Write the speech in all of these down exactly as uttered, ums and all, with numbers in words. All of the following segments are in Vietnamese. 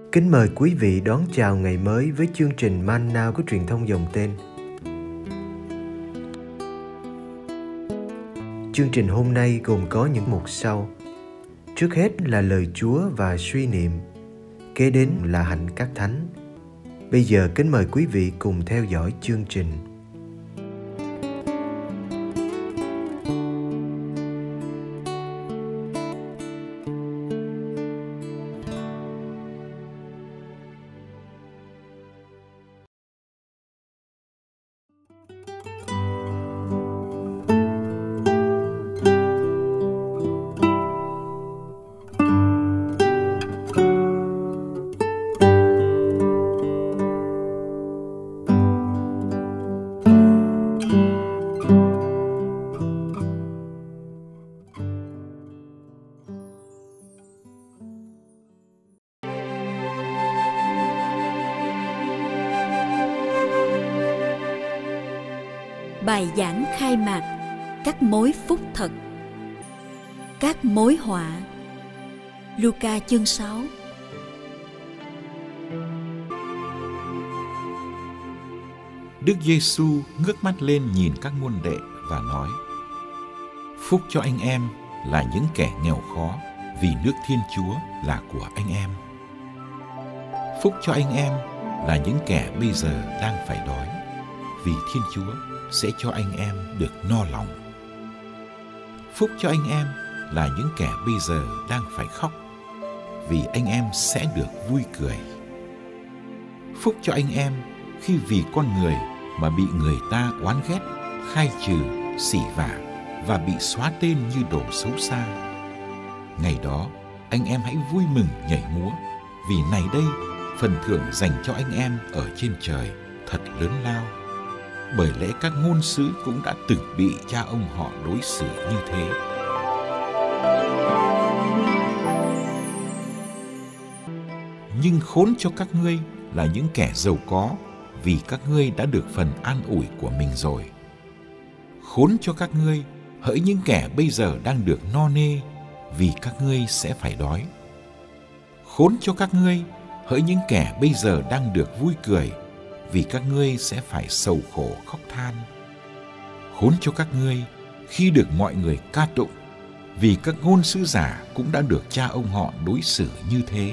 Kính mời quý vị đón chào ngày mới với chương trình Manna của truyền thông dòng tên. Chương trình hôm nay gồm có những mục sau. Trước hết là lời Chúa và suy niệm, kế đến là hạnh các thánh. Bây giờ kính mời quý vị cùng theo dõi chương trình. Bài giảng khai mạc các mối phúc thật. Các mối họa. Luca chương sáu. Đức Giêsu ngước mắt lên nhìn các môn đệ và nói: Phúc cho anh em là những kẻ nghèo khó, vì nước Thiên Chúa là của anh em. Phúc cho anh em là những kẻ bây giờ đang phải đói, vì Thiên Chúa sẽ cho anh em được no lòng. Phúc cho anh em là những kẻ bây giờ đang phải khóc, vì anh em sẽ được vui cười. Phúc cho anh em khi vì con người mà bị người ta oán ghét, khai trừ, sỉ vả và bị xóa tên như đồ xấu xa. Ngày đó, anh em hãy vui mừng nhảy múa, vì này đây, phần thưởng dành cho anh em ở trên trời thật lớn lao. Bởi lẽ các ngôn sứ cũng đã từng bị cha ông họ đối xử như thế. Nhưng khốn cho các ngươi là những kẻ giàu có, vì các ngươi đã được phần an ủi của mình rồi. Khốn cho các ngươi, hỡi những kẻ bây giờ đang được no nê, vì các ngươi sẽ phải đói. Khốn cho các ngươi, hỡi những kẻ bây giờ đang được vui cười, vì các ngươi sẽ phải sầu khổ khóc than. Khốn cho các ngươi khi được mọi người ca tụng, vì các ngôn sứ giả cũng đã được cha ông họ đối xử như thế.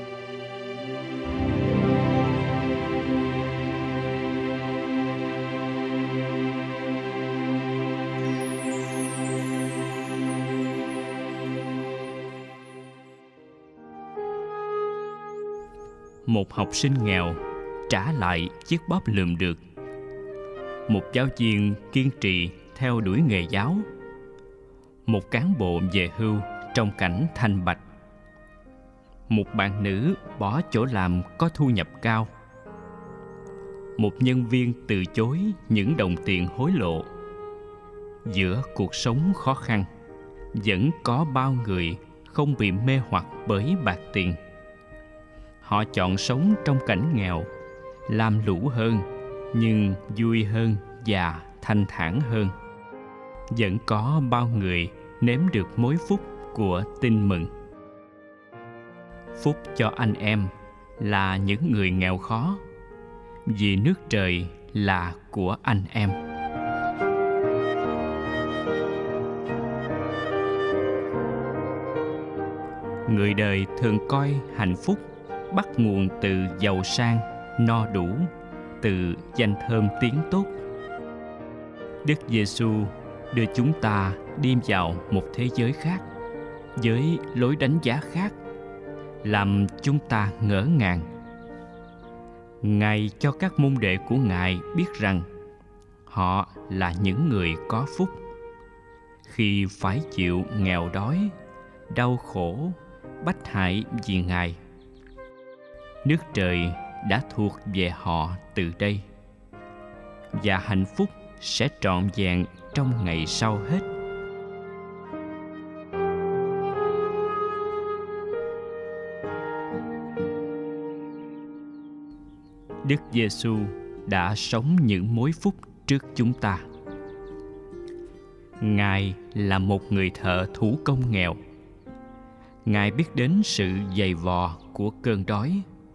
Một học sinh nghèo trả lại chiếc bóp lượm được. Một giáo viên kiên trì theo đuổi nghề giáo. Một cán bộ về hưu trong cảnh thanh bạch. Một bạn nữ bỏ chỗ làm có thu nhập cao. Một nhân viên từ chối những đồng tiền hối lộ. Giữa cuộc sống khó khăn, vẫn có bao người không bị mê hoặc bởi bạc tiền. Họ chọn sống trong cảnh nghèo, lam lũ hơn, nhưng vui hơn và thanh thản hơn. Vẫn có bao người nếm được mối phúc của tin mừng. Phúc cho anh em là những người nghèo khó, vì nước trời là của anh em. Người đời thường coi hạnh phúc bắt nguồn từ giàu sang, no đủ, từ danh thơm tiếng tốt. Đức Giêsu đưa chúng ta đi vào một thế giới khác, với lối đánh giá khác, làm chúng ta ngỡ ngàng. Ngài cho các môn đệ của Ngài biết rằng họ là những người có phúc khi phải chịu nghèo đói, đau khổ, bách hại vì Ngài. Nước trời đã thuộc về họ từ đây, và hạnh phúc sẽ trọn vẹn trong ngày sau hết. Đức Giêsu đã sống những mối phúc trước chúng ta. Ngài là một người thợ thủ công nghèo. Ngài biết đến sự dày vò của cơn đói,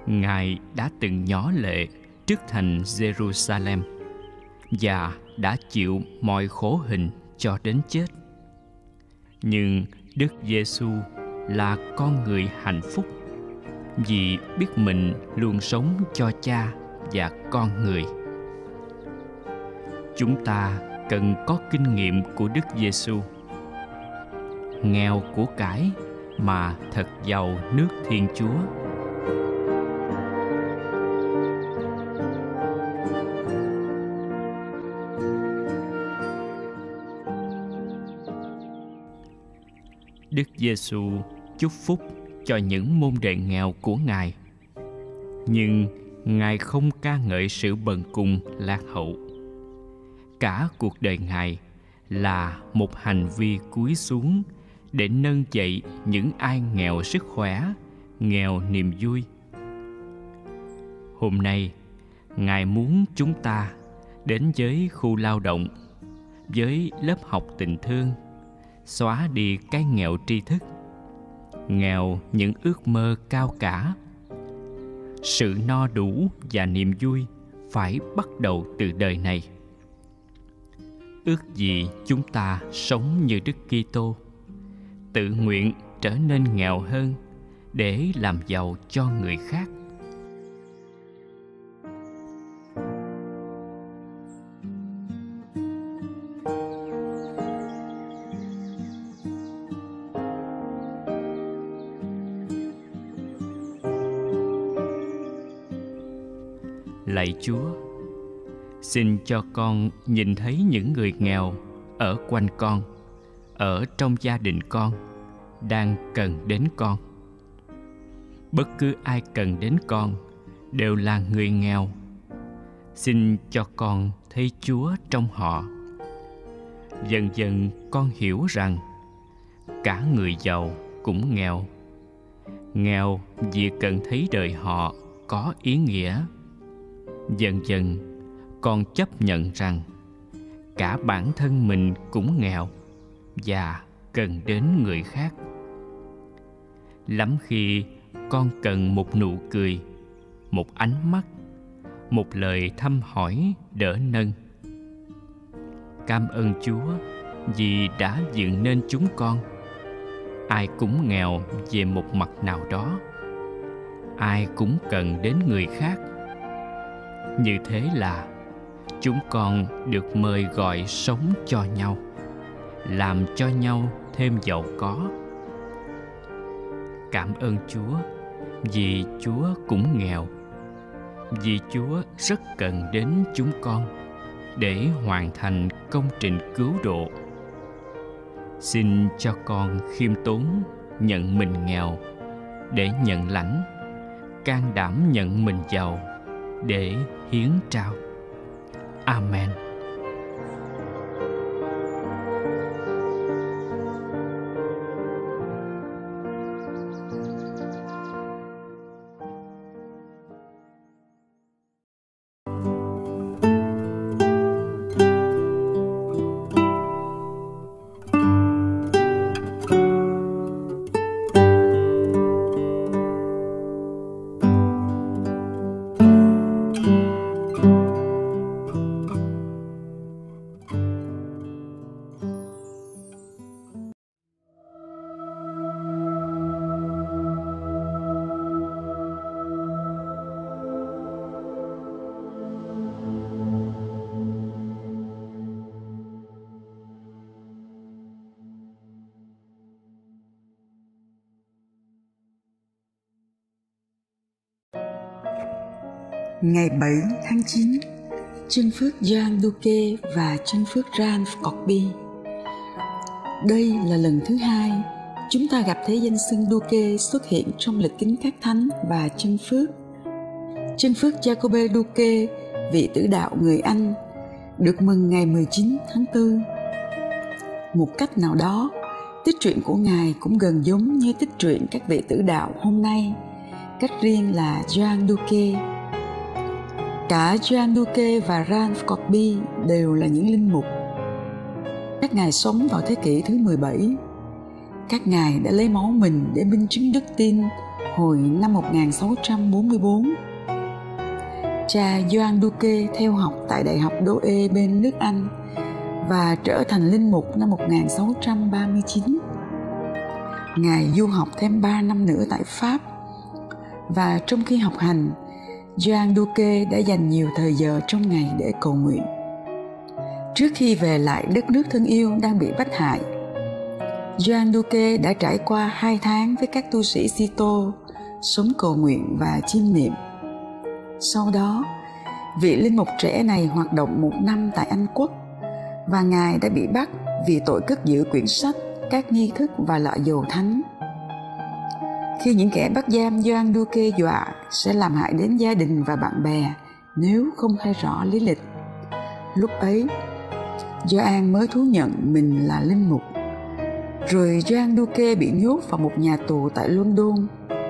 Ngài đã từng nhỏ lệ trước thành Jerusalem và đã chịu mọi khổ hình cho đến chết. Nhưng Đức Giêsu là con người hạnh phúc vì biết mình luôn sống cho Cha và con người. Chúng ta cần có kinh nghiệm của Đức Giêsu, nghèo của cải mà thật giàu nước Thiên Chúa. Đức Giêsu chúc phúc cho những môn đệ nghèo của Ngài, nhưng Ngài không ca ngợi sự bần cùng lạc hậu. Cả cuộc đời Ngài là một hành vi cúi xuống để nâng dậy những ai nghèo sức khỏe, nghèo niềm vui. Hôm nay, Ngài muốn chúng ta đến với khu lao động, với lớp học tình thương, xóa đi cái nghèo tri thức, nghèo những ước mơ cao cả. Sự no đủ và niềm vui phải bắt đầu từ đời này. Ước gì chúng ta sống như Đức Kitô, tự nguyện trở nên nghèo hơn để làm giàu cho người khác. Lạy Chúa, xin cho con nhìn thấy những người nghèo ở quanh con, ở trong gia đình con, đang cần đến con. Bất cứ ai cần đến con đều là người nghèo. Xin cho con thấy Chúa trong họ. Dần dần con hiểu rằng cả người giàu cũng nghèo. Nghèo vì cần thấy đời họ có ý nghĩa. Dần dần con chấp nhận rằng cả bản thân mình cũng nghèo và cần đến người khác. Lắm khi con cần một nụ cười, một ánh mắt, một lời thăm hỏi đỡ nâng. Cảm ơn Chúa vì đã dựng nên chúng con. Ai cũng nghèo về một mặt nào đó. Ai cũng cần đến người khác. Như thế là chúng con được mời gọi sống cho nhau, làm cho nhau thêm giàu có. Cảm ơn Chúa vì Chúa cũng nghèo, vì Chúa rất cần đến chúng con để hoàn thành công trình cứu độ. Xin cho con khiêm tốn nhận mình nghèo để nhận lãnh, can đảm nhận mình giàu để hiến trao. Amen. Ngày bảy tháng chín, chân phước Gioan Duque và chân phước Ralph Corby. Đây là lần thứ hai chúng ta gặp thế danh xưng Duque xuất hiện trong lịch kính các thánh và chân phước. Chân phước Jacobe Duque, vị tử đạo người Anh, được mừng ngày mười chín tháng tư. Một cách nào đó, tích truyện của Ngài cũng gần giống như tích truyện các vị tử đạo hôm nay, cách riêng là Gioan Duque. Cả Gioan Duque và Ralph Corby đều là những linh mục. Các ngài sống vào thế kỷ thứ mười bảy. Các ngài đã lấy máu mình để minh chứng đức tin hồi năm một nghìn sáu trăm bốn mươi bốn. Cha Gioan Duque theo học tại Đại học Douai bên nước Anh và trở thành linh mục năm một nghìn sáu trăm ba mươi chín. Ngài du học thêm ba năm nữa tại Pháp, và trong khi học hành, Gioan Duque đã dành nhiều thời giờ trong ngày để cầu nguyện. Trước khi về lại đất nước thân yêu đang bị bắt hại, Gioan Duque đã trải qua hai tháng với các tu sĩ Kitô sống cầu nguyện và chiêm niệm. Sau đó, vị linh mục trẻ này hoạt động một năm tại Anh Quốc, và Ngài đã bị bắt vì tội cất giữ quyển sách, các nghi thức và lọ dầu thánh. Khi những kẻ bắt giam Gioan Duque dọa sẽ làm hại đến gia đình và bạn bè nếu không khai rõ lý lịch, lúc ấy Gioan mới thú nhận mình là linh mục. Rồi Gioan Duque bị nhốt vào một nhà tù tại London.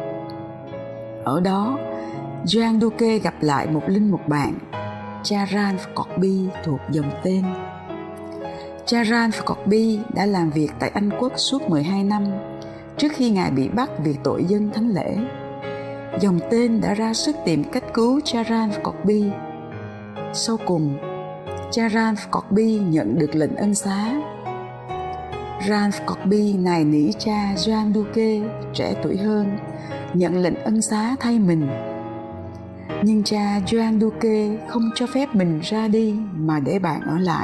Ở đó, Gioan Duque gặp lại một linh mục bạn, cha Ralph Corby thuộc dòng tên. Cha Ralph Corby đã làm việc tại Anh Quốc suốt mười hai năm trước khi Ngài bị bắt vì tội dân thánh lễ. Dòng tên đã ra sức tìm cách cứu cha Ralph Corby. Sau cùng, cha Ralph Corby nhận được lệnh ân xá. Ralph Corby nài nỉ cha Gioan Duque trẻ tuổi hơn nhận lệnh ân xá thay mình. Nhưng cha Gioan Duque không cho phép mình ra đi mà để bạn ở lại.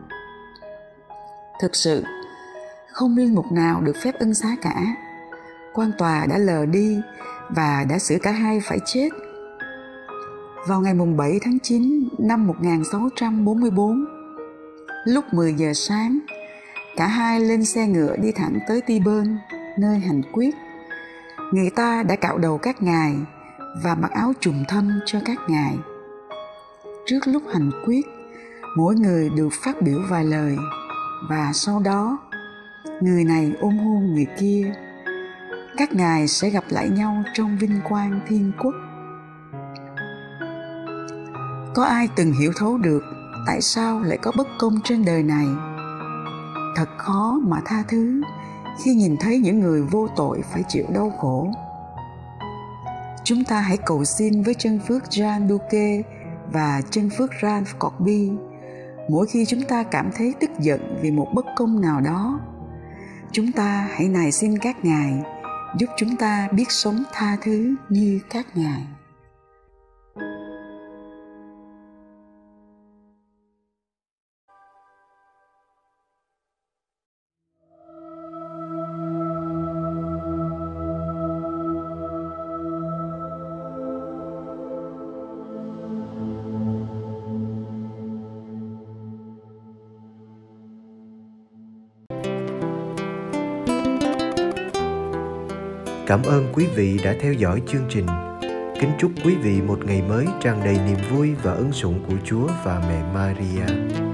Thực sự, không linh mục nào được phép ân xá cả. Quan tòa đã lờ đi và đã xử cả hai phải chết. Vào ngày bảy tháng chín năm một nghìn sáu trăm bốn mươi bốn, lúc mười giờ sáng, cả hai lên xe ngựa đi thẳng tới Tyburn, nơi hành quyết. Người ta đã cạo đầu các ngài và mặc áo trùm thâm cho các ngài. Trước lúc hành quyết, mỗi người được phát biểu vài lời, và sau đó người này ôm hôn người kia. Các ngài sẽ gặp lại nhau trong vinh quang thiên quốc. Có ai từng hiểu thấu được tại sao lại có bất công trên đời này? Thật khó mà tha thứ khi nhìn thấy những người vô tội phải chịu đau khổ. Chúng ta hãy cầu xin với chân phước Gioan Duque và chân phước Ralph Corby mỗi khi chúng ta cảm thấy tức giận vì một bất công nào đó. Chúng ta hãy nài xin các ngài giúp chúng ta biết sống tha thứ như các ngài. Cảm ơn quý vị đã theo dõi chương trình. Kính chúc quý vị một ngày mới tràn đầy niềm vui và ân sủng của Chúa và Mẹ Maria.